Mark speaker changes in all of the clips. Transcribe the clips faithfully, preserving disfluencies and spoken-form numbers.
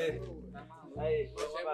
Speaker 1: Aí, aí,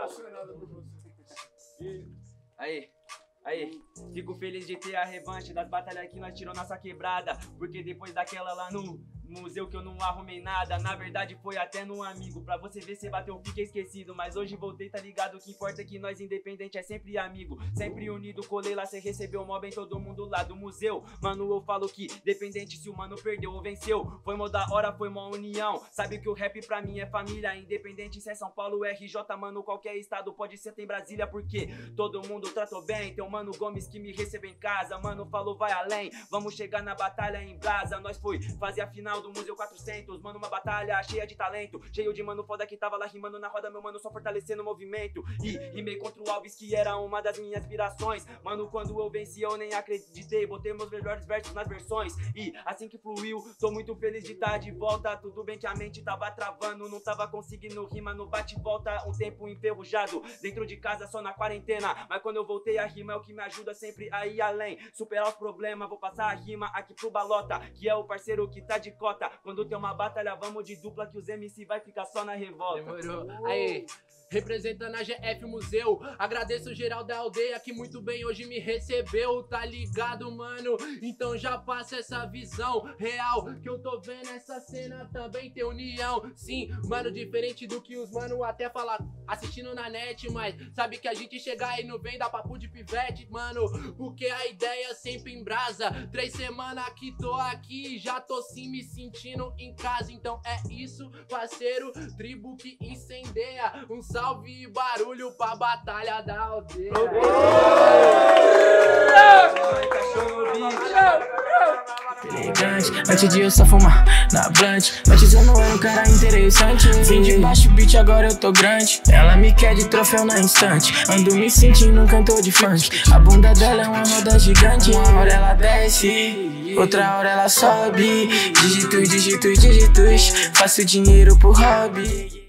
Speaker 1: aí, aí, fico feliz de ter a revanche das batalhas que nós tirou nossa quebrada. Porque depois daquela lá no museu que eu não arrumei nada, na verdade foi até num amigo. Pra você ver se bateu, fiquei esquecido. Mas hoje voltei, tá ligado? O que importa é que nós independente é sempre amigo, sempre unido. Colei lá, cê recebeu mó bem todo mundo lá do museu. Mano, eu falo que dependente se o mano perdeu ou venceu, foi mó da hora, foi mó união. Sabe que o rap pra mim é família, independente se é São Paulo, R J, mano, qualquer estado pode ser, tem Brasília. Porque todo mundo tratou bem, tem o Mano Gomes que me recebeu em casa. Mano, falou vai além, vamos chegar na batalha em brasa. Nós foi fazer a final do Museu quatrocentos, mano, uma batalha cheia de talento, cheio de mano foda que tava lá rimando na roda, meu mano, só fortalecendo o movimento. E rimei contra o Alves, que era uma das minhas aspirações. Mano, quando eu venci eu nem acreditei, botei meus melhores versos nas versões. E assim que fluiu, tô muito feliz de estar de volta. Tudo bem que a mente tava travando, não tava conseguindo rima no bate-volta. Um tempo enferrujado, dentro de casa só na quarentena. Mas quando eu voltei a rima é o que me ajuda sempre a ir além, superar os problemas. Vou passar a rima aqui pro Balota, que é o parceiro que tá de cota. Quando tem uma batalha, vamos de dupla, que os M C vai ficar só na revolta.
Speaker 2: Demorou. Aí, representando a G F Museu, agradeço geral da aldeia que muito bem hoje me recebeu, tá ligado, mano? Então já passa essa visão real, que eu tô vendo essa cena também tem união. Sim, mano, diferente do que os mano até falar assistindo na net, mas sabe que a gente chegar e não vem dar papo de pivete, mano, porque a ideia sempre em brasa. Três semanas que tô aqui, já tô sim me sentindo em casa. Então é isso, parceiro, tribo que incendeia. Um salve e barulho pra batalha da aldeia.
Speaker 3: Elegante, antes de eu só fumar na blunt. Antes eu não era um cara interessante. Vim de baixo beat, agora eu tô grande. Ela me quer de troféu na instante. Ando me sentindo um cantor de funk. A bunda dela é uma roda gigante. Uma hora ela desce, outra hora ela sobe. Dígitos, dígitos, dígitos. Faço dinheiro pro hobby.